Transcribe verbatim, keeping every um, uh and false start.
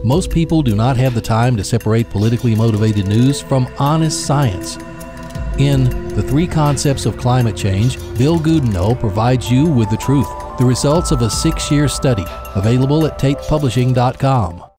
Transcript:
Most people do not have the time to separate politically motivated news from honest science. In The Three Concepts of Climate Change, Bill Goodenough provides you with the truth, the results of a six-year study, available at tate publishing dot com.